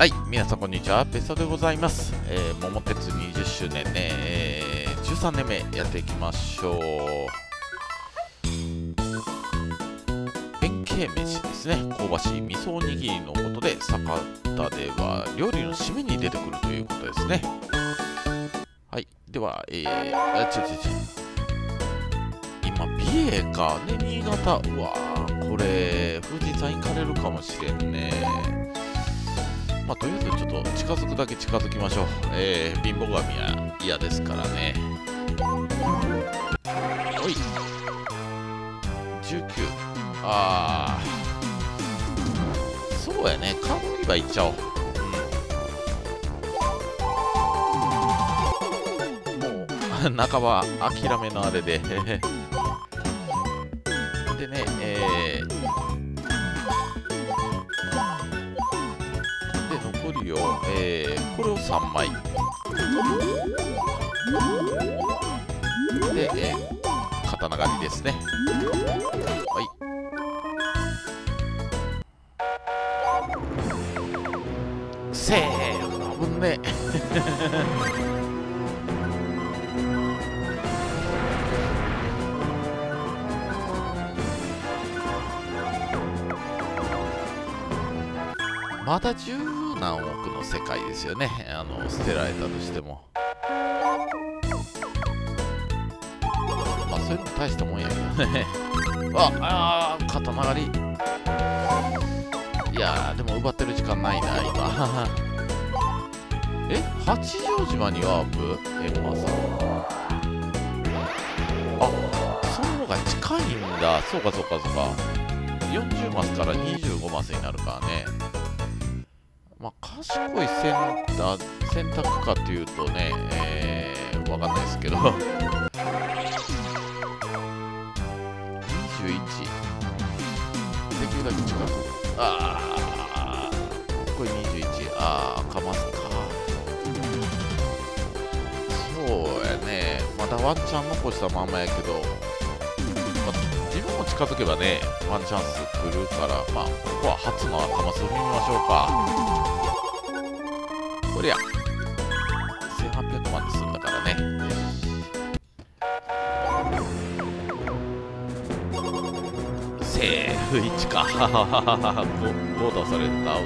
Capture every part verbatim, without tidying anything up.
はい、皆さんこんにちは、ベストでございます。えー、桃鉄にじゅっしゅうねんね、えー、じゅうさんねんめやっていきましょう。弁慶飯ですね、香ばしい味噌おにぎりのことで、酒田では料理の締めに出てくるということですね。はい、では、えー、あ、ちょちょちょ。今、美瑛か、ね、新潟。うわー、これ、富士山行かれるかもしれんね。まあ、とりあえずちょっと近づくだけ近づきましょう。えー、貧乏神は嫌ですからね。おい。じゅうきゅう。あー。そうやね。カード売り場行っちゃおう。うん、もう、半ば諦めのあれで。でね、えー、残りを、えー、これをさんまいで、えー、刀狩りですね。はい、セーフ。危ねえまだ十何億の世界ですよね、あの捨てられたとしても。まあそういうの大したもんやけどねああー、刀狩り。いやー、でも奪ってる時間ないな今え、八丈島にワープエマさん。あ、その方が近いんだ。そうかそうかそうか。よんじゅうマスからにじゅうごマスになるからね。まあ、賢い選択、選択かというとね、えー、わかんないですけどにじゅういち、できるだけ近く。ああ、これにじゅういち、ああ、かますか。そうやね、まだワンチャン残したまんまやけど、まあ、自分も近づけばね、ワンチャンス来るから、まあ、ここは初の赤マスを見ましょうか。こりゃせんはっぴゃくまんで済んだからね。セーフいちかご出された。アウテントだ。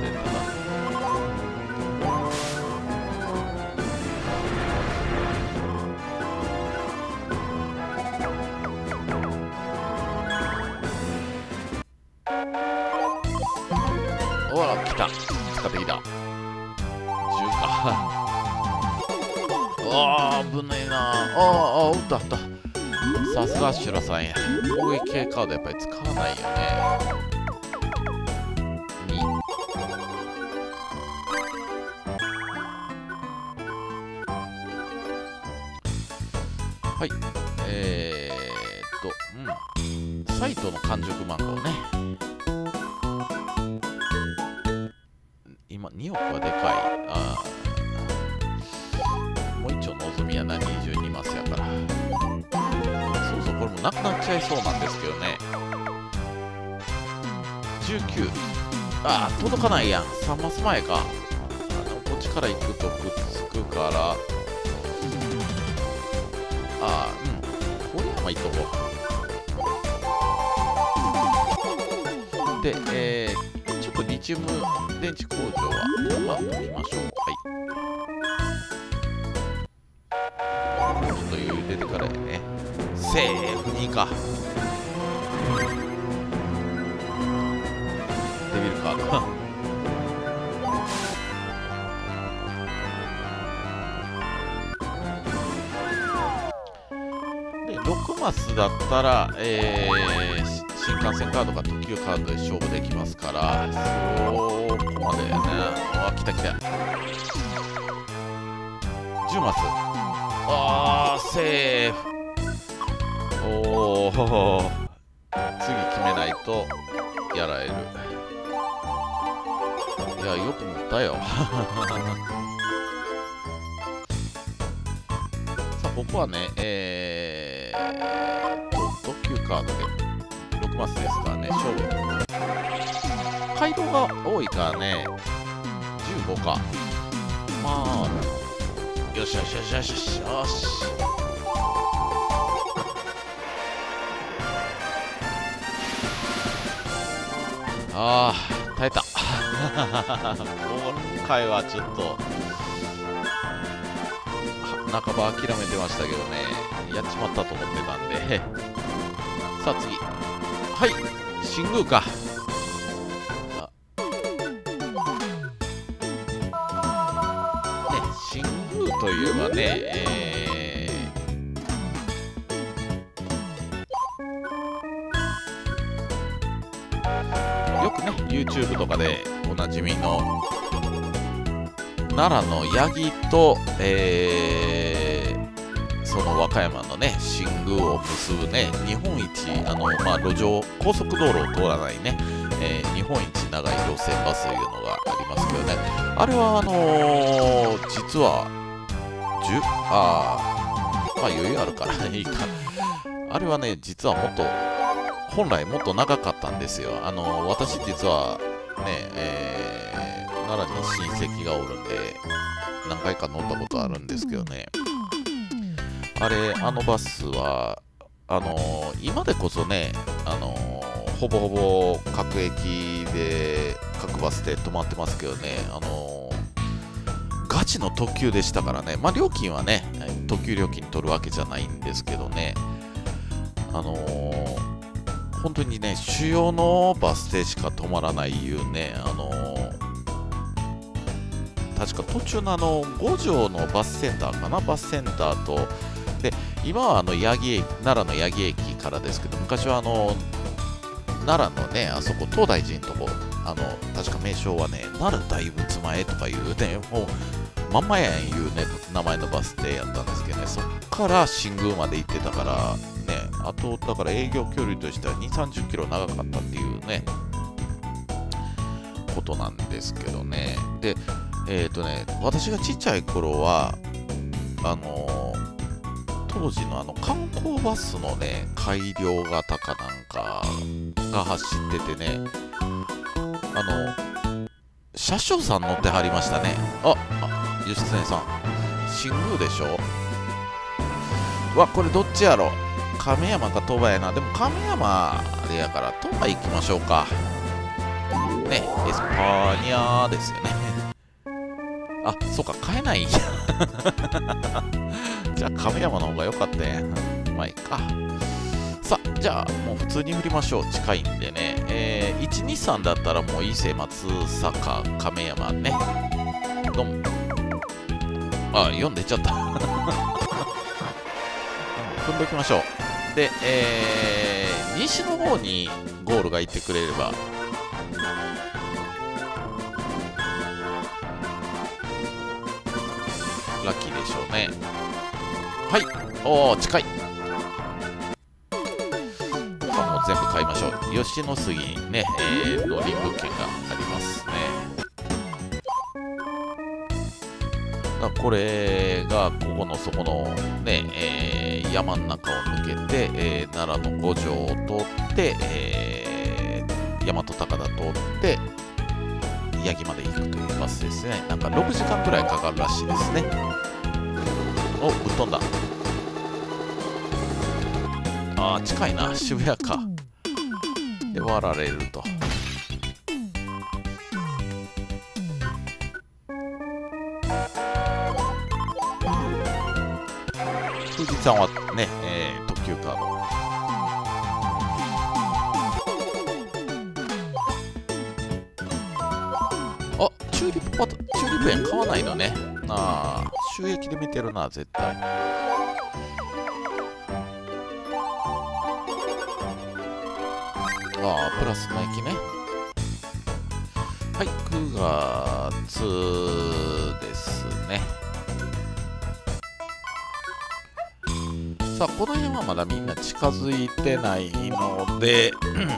おわ、来た。使ってきた。じゅうかあー、危ねえな。あーあー、撃った撃った。さすがシュラさんや。攻撃系カードやっぱり使わないよね。に。はい。えーっと、うん。サイトの完熟漫画をね。今、におくはでかい。あもう一丁望みやな、にじゅうにマスやから。そうそう、これもなくなっちゃいそうなんですけどね。じゅうきゅう。ああ、届かないやん。さんマス前か。あの、こっちから行くとくっつくから。ああ、うん。これはまあいいとこ。で、えー、ちょっとリチウム電池工場は、まあ、置きましょう。はい。ちょっと余裕出てからやね。セーフにか。デビルカードで、ろくマスだったら、えー、新幹線カードか特急カードで勝負できますから、そこまでやね。あ、来た来た。じゅうマス。あー、セーフ。おお、次決めないとやられる。いや、よく持ったよ。さあ、ここはね、えーと、特急カードでろくマスですからね、勝負。街道が多いからね、 じゅうごか。まあ、よしよしよしよしよしよし。ああ、耐えた。今回はちょっと、半ば諦めてましたけどね、やっちまったと思ってたんで。さあ次。はい、新宮か。ね、新宮といえばね、えー、よくね、YouTube とかでおなじみの奈良の八木と、えー、その和歌山のね、新宮を結ぶね、日本一、あの、まあ、路上、高速道路を通らないね、えー、日本一長い路線バスというのがありますけどね、あれは、あのー、実は、じゅあー、まあ余裕あるからいいか。あれはね、実はもっと、本来もっと長かったんですよ。あのー、私実は、ね、えー、奈良に親戚がおるんで、何回か乗ったことあるんですけどね。あれ、あのバスは、あのー、今でこそね、あのー、ほぼほぼ各駅で、各バスで止まってますけどね、あのー、ガチの特急でしたからね、まあ料金はね、特急料金取るわけじゃないんですけどね、あのー、本当にね、主要のバス停しか止まらないいうね、あのー、確か途中のあの五条のバスセンターかな、バスセンターと、で今はあの八木駅、奈良の八木駅からですけど、昔はあの奈良のね、あそこ東大寺のとこ、あの確か名称はね、奈良大仏前とかいうね、もうまんまやんいうね、名前のバス停やったんですけどね、そっから新宮まで行ってたから、ね、あとだから営業距離としてはにじゅう、さんじゅっキロ長かったっていうね、ことなんですけどね。で、えっとね、私がちっちゃい頃は、あのー、当時のあの観光バスのね、改良型かなんかが走っててね、あの、車掌さん乗ってはりましたね。あ、あ、義経さん、新宮でしょ。うわ、これどっちやろ。亀山か鳥羽やな。でも亀山あれやから鳥羽行きましょうか。ね、エスパーニャですよね。あ、そうか、買えないんや。じゃあ亀山の方が良かったやん。まあいいか。さあ、じゃあもう普通に振りましょう。近いんでね。えー、いち、に、さんだったらもう伊勢、松阪、亀山ね。どん。あ、よん出ちゃった。踏んどきましょう。で、えー、西の方にゴールが行ってくれれば。ラッキーでしょうね。はい。おー、近い。他も全部買いましょう。吉野杉にね、えー、乗り物件がありますね。これがここのそこのね、えー、山の中を抜けて、えー、奈良の五条を通って、えー、大和高田通って八木まで行くというバスですね。なんかろくじかんくらいかかるらしいですね。お、ぶっ飛んだ。ああ、近いな、渋谷か。で割られると。富士山はね、えー、特急カード。あ、チューリップパタ、チューリップ園買わないのね。ああ、収益で見てるな、絶対。ああ、プラスの駅ね。はい、くがつですね。さあ、この辺はまだみんな近づいてないので、ち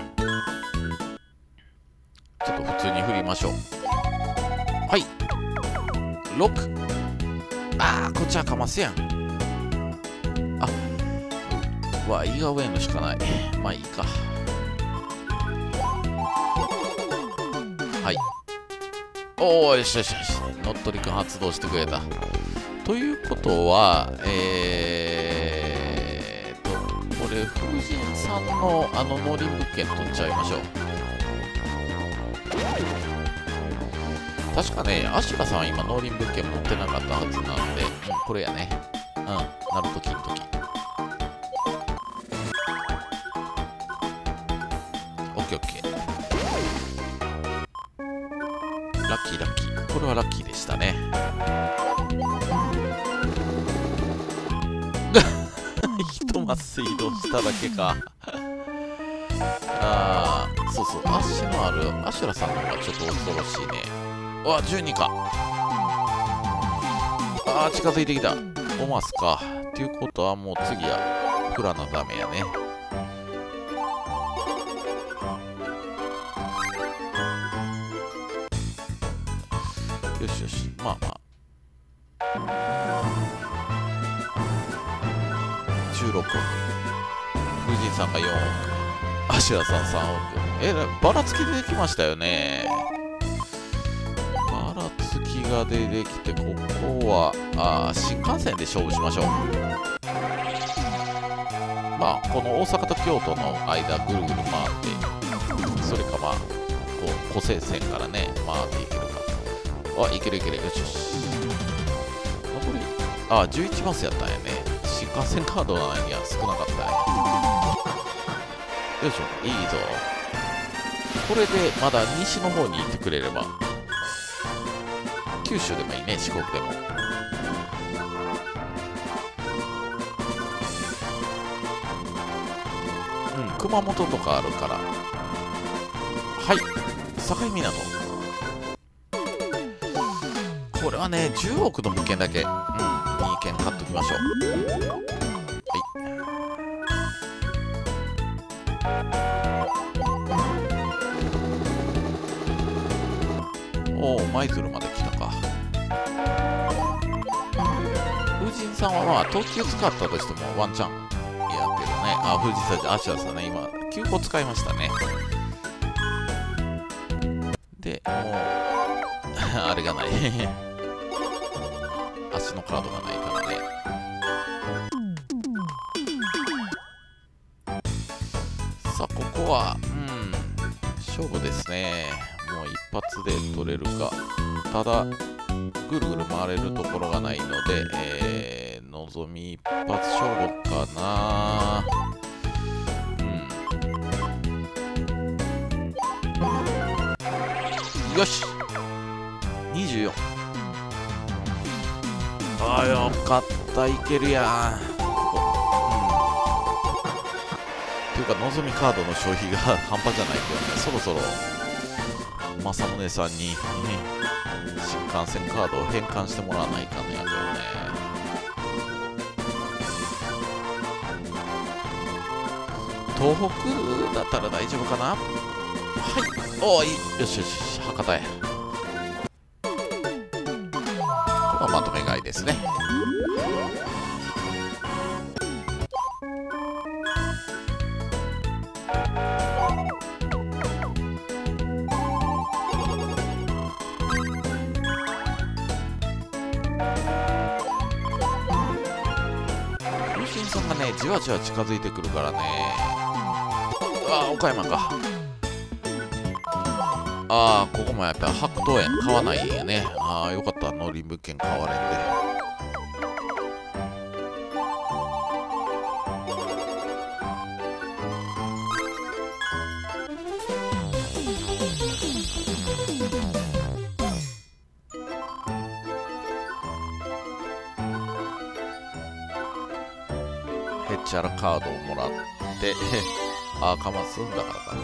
ょっと普通に振りましょう。はい。ろく。ああ、こっちはかますやん。あ、うわ、伊賀上のしかない。まあいいか。はい。 おー、よしよしよし。乗っ取りくん発動してくれた。ということは、えーと、これ、風神さんのあの農林物件取っちゃいましょう。確かね、アシュラさんは今農林物件持ってなかったはずなので、うん、これやね。うん、ナルト金時。オッケーオッケー。ラッキーラッキー。これはラッキーでしたね。一マス移動しただけか。あー、そうそう。足のあるアシュラさんの方がちょっと恐ろしいね。うわ、じゅうにか。あー、近づいてきた。オマスか。っていうことはもう次はフラのダメやね。よしよし。まあまあ。じゅうろくおく。風神さんがよんおく。アシュラさんさんおく。え、ばらつき出てきましたよね。ばらつきが出てきて、ここは、あ、新幹線で勝負しましょう。まあ、この大阪と京都の間、ぐるぐる回って、それかまあ、こう、湖西線からね、回っていけるか。あ、いけるいける。よしよし。残り、あ、じゅういちマスやったんやね。新幹線カードなのには少なかったんや。よいしょ、いいぞ。これでまだ西の方に行ってくれれば。九州でもいいね、四国でも。うん、熊本とかあるから。はい、境港。これはね、じゅうおくの物件だけ、うん、にけん買っときましょう。はい。おお、舞鶴まで来たか。風神さんはまあ、特急使ったとしてもワンチャンやけどね。あ、風神さんじゃ、アシュラさんね、今、きゅうこ使いましたね。で、もう、あれがない。足のカードがないからね。さあ、ここは、うん、勝負ですね。もう一発で取れるか。ただ、ぐるぐる回れるところがないので、えー、のぞみ一発勝負かな。うん。よしにじゅうよん。ああ、よかった。いけるやん。ここ。うん。っていうか、のぞみカードの消費が半端じゃないけどね、そろそろ、正宗さんに、新幹線カードを返還してもらわないかんのやけどね。東北だったら大丈夫かな。はい。おお、いい。よしよし、博多へ。これはまとめ買いですね。風神さんがね、じわじわ近づいてくるからね。ああ、岡山か。ああ、ここもやっぱり白桃園買わないんやね。ああ、よかった。農林物件買われんで。へっちゃらカードをもらって、ああ、かますんだからかな。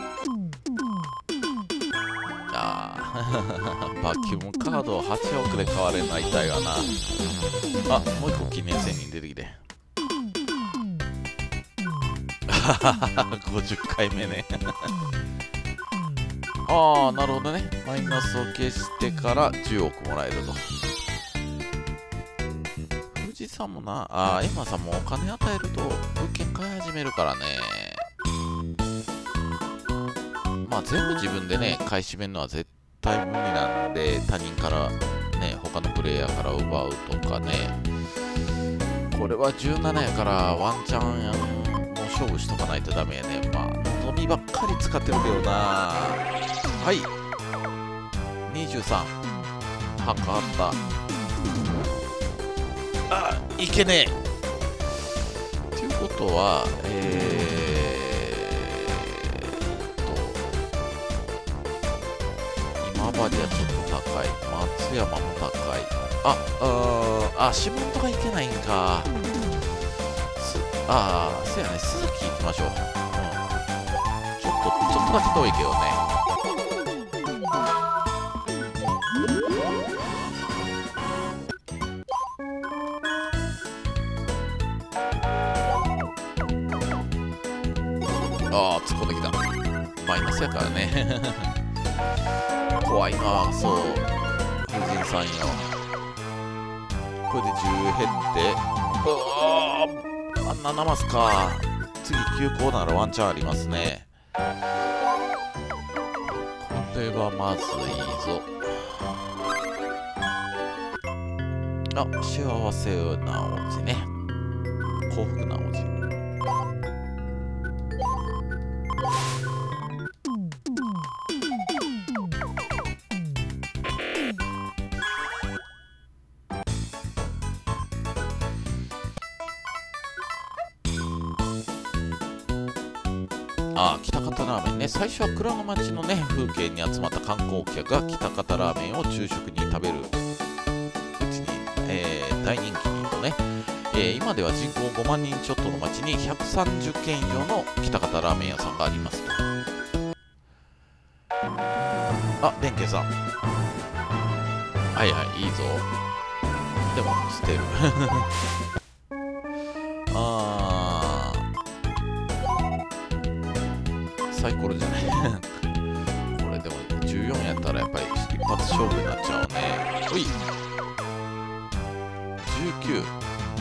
ああ、バキュームカードをはちおくで買われないたいわな。あ、もう一個記念戦に出てきて。ごじゅっかいめね。ああ、なるほどね。マイナスを消してからじゅうおくもらえると。富士山もな、ああ、エマさんもお金与えると物件買い始めるからね。まあ全部自分でね、買い占めるのは絶対無理なんで、他人からね、他のプレイヤーから奪うとかね。これはじゅうななやからワンチャンもう勝負しとかないとダメやね。まあ望みばっかり使ってるけどな。はいにじゅうさん測った。あ、いけねえ。ということはえー、っと今治はちょっと高い。松山も高い。あ、ああ、下本がいけないんか。すああ、そうやね、鈴木行きましょう。うん、ちょっと、ちょっとだけ遠いけどね。ああ、突っ込んできた。マイナスやからね。怖いな、そう。藤井さんよ。これでじゅう減って、うわー、あんななマスか。次きゅうこならワンチャンありますね。これはまずいぞ。あ、幸せなおじね。幸福なおじ。ああ、喜多方ラーメンね。最初は蔵の町のね、風景に集まった観光客が喜多方ラーメンを昼食に食べるうちに、えー、大人気にとね、えー、今では人口ごまんにんちょっとの町にひゃくさんじゅっけん以上の喜多方ラーメン屋さんがありますと。あ、弁慶さん。はいはい、いいぞ。でも、捨てる。あー、サイコロじゃない。これでもじゅうよんやったらやっぱり一発勝負になっちゃうね。ほい。じゅうきゅう。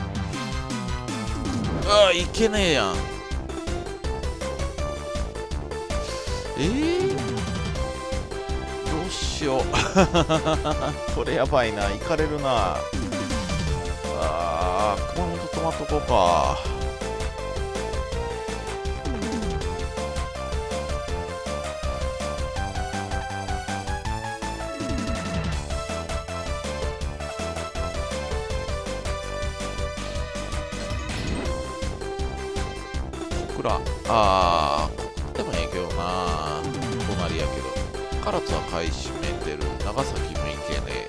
ああ、いけねえやん。えー、どうしよう。これやばいな。いかれるな。ああ、熊本止まっとこうか。小倉、ああ、でもええけどな。隣やけど。唐津は買い占めてる。長崎もいけねえ。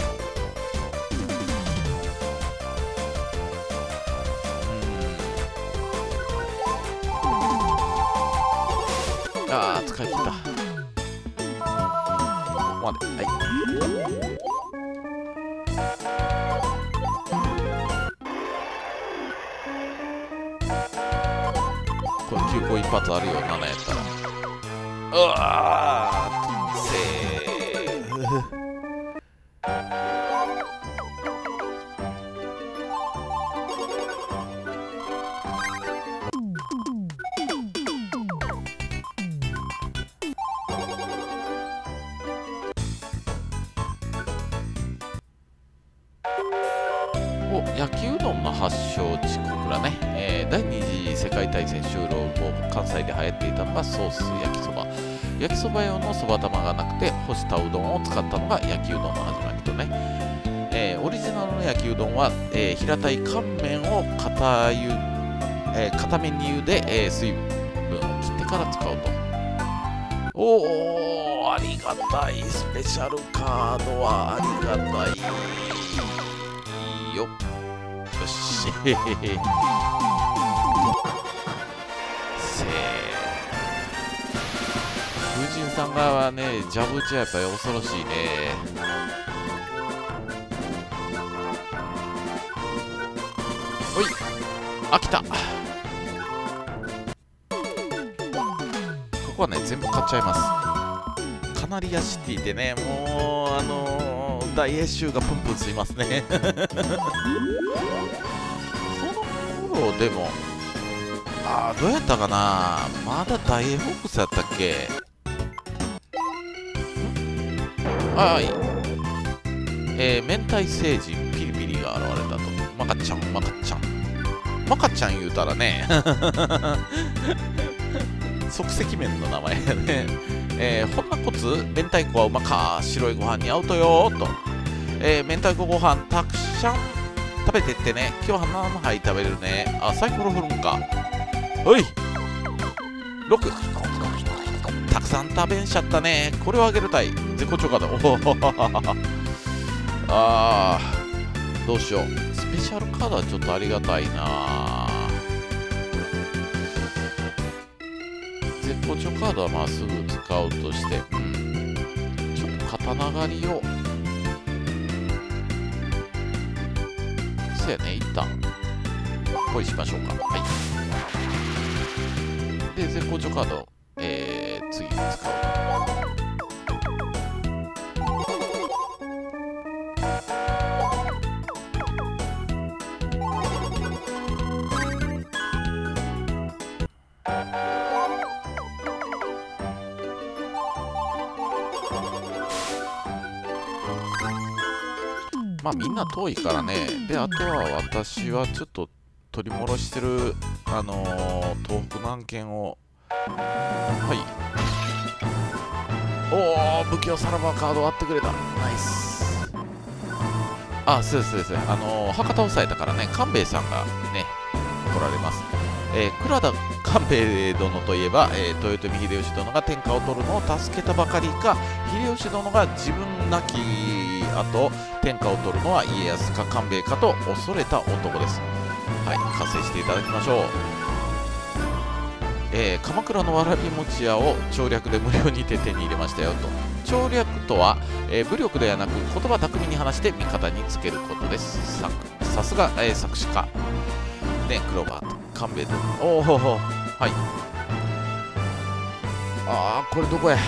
ああ、使い切った。ここまで。はい。これきゅうこ一発あるよ、ななやったら。うわー、セーフ。お、焼きうどんの発祥地小倉ね、えー、第二次世界大戦終了後関西で流行っていたのがソース焼きそば。焼きそば用のそば玉がなくて干したうどんを使ったのが焼きうどんの始まりとね、えー、オリジナルの焼きうどんは、えー、平たい乾麺を固ゆ、えー、片面に茹で、えー、水分を切ってから使うと。おー、ありがたい。スペシャルカードはありがたい。いいよ。よし。せー。風神さん側はね、ジャブ打ちはやっぱり恐ろしいね。ほい。あ、来た。ここはね、全部買っちゃいます。カナリアシティでね、もう、あのー、大英州がプンプン吸いますね。その頃でも、あー、どうやったかな。まだ大英ホークスやったっけ。 はい。えー、明太星人ピリピリが現れたと。マカちゃん、マカちゃん。マカちゃん言うたらね、即席麺の名前やね。えー、ほんなこつ、明太子はうまか、白いご飯に合うとよーと。えー、明太子ご飯たくさん食べてってね。今日は何杯食べるね。あ、サイコロ振るんか。おいろく。たくさん食べんしちゃったね。これをあげるたい。絶好調カード。おおあー、どうしよう。スペシャルカードはちょっとありがたいな。絶好調カードはまあすぐ使うとして、うん。ちょっと刀狩りを。そうやね、一旦、ポイしましょうか。はい。で、絶好調カード、えー、次に使う。まあみんな遠いからね。で、あとは私はちょっと取り戻してる、あのー、東北の案件を。はい。おお、武器をさらばカード割ってくれた。ナイス。あ、そうです、そうです。あのー、博多を抑えたからね、官兵衛さんがね、来られます。えー、倉田官兵衛殿といえば、えー、豊臣秀吉殿が天下を取るのを助けたばかりか、秀吉殿が自分なき後天下を取るのは家康か官兵衛かと恐れた男です。はい、加勢していただきましょう。えー、鎌倉のわらび餅屋を調略で無料にて手に入れましたよと。調略とは、えー、武力ではなく言葉巧みに話して味方につけることです。さ, さすが、えー、作詞家ね、クローバーと官兵衛と。おお、はい。ああ、これどこや。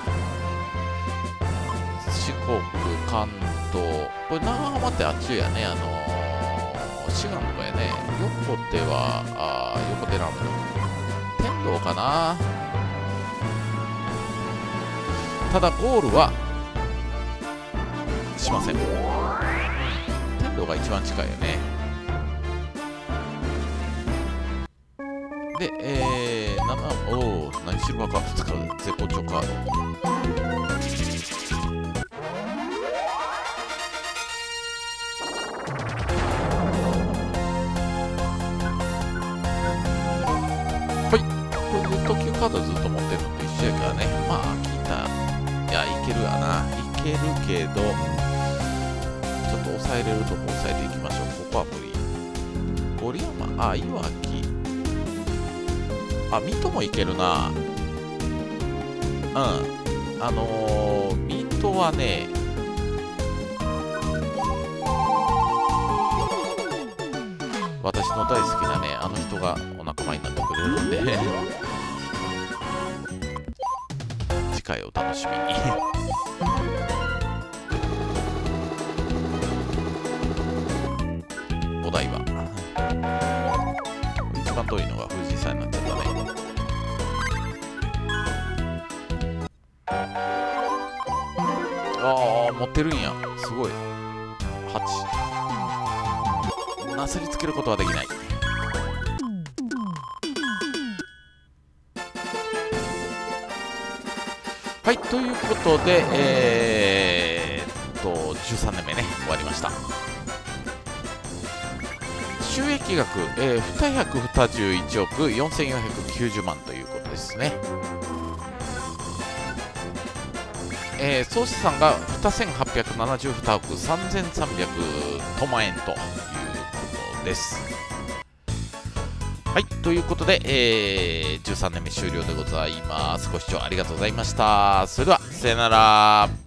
四国、関東、これ長浜ってあっちやね、あのー、滋賀のとこやね。横手は、あー、横手ラーメン。天童かな。ただゴールはしません。天童が一番近いよね。で、えー、なな、おー、何シルバーカード使う。絶好調カード。特急カードずっと持ってるのと一緒やからね。まあ、聞いた。いや、いけるわな。いけるけど、ちょっと抑えれるとこ抑えていきましょう。ここは無理。郡山、あ、いわき。あ、水戸もいけるな。うん。あのー、水戸はね、私の大好きなね、あの人がお仲間になってくれるんで、次回お楽しみに。お台場。一番遠いのが富士山になっちゃったね。ああ、持ってるんや。すごい。はち。なすりつけることはできない。はい、ということで、えー、っと、じゅうさんねんめね、終わりました。収益額、えー、にひゃくにじゅういちおくよんせんよんひゃくきゅうじゅうまんということですね。えー、総資産がにせんはっぴゃくななじゅうにおくさんぜんさんびゃく万円ということです。はい、ということで、えー、じゅうさんねんめ終了でございます。ご視聴ありがとうございました。それでは、さよなら。